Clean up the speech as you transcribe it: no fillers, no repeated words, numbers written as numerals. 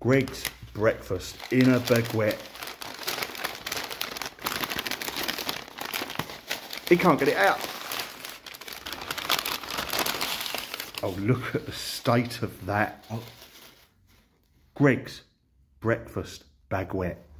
Greg's breakfast in a baguette. He can't get it out. Oh, look at the state of that. Greg's breakfast baguette.